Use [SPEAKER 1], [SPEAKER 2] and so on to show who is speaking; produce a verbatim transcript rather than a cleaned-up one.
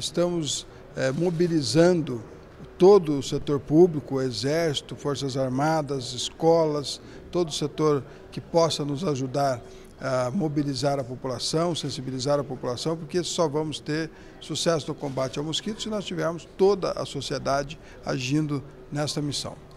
[SPEAKER 1] estamos é, mobilizando todo o setor público, o Exército, Forças Armadas, escolas, todo o setor que possa nos ajudar a mobilizar a população, sensibilizar a população, porque só vamos ter sucesso no combate ao mosquito se nós tivermos toda a sociedade agindo nesta missão.